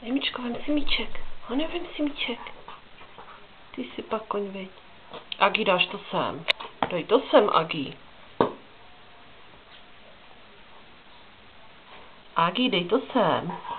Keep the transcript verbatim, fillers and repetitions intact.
Emičko, vem si míček. Hane, vem si míček. Ty jsi pak koň, veď. Agi, dáš to sem. Dej to sem, Agi. Agi, dej to sem.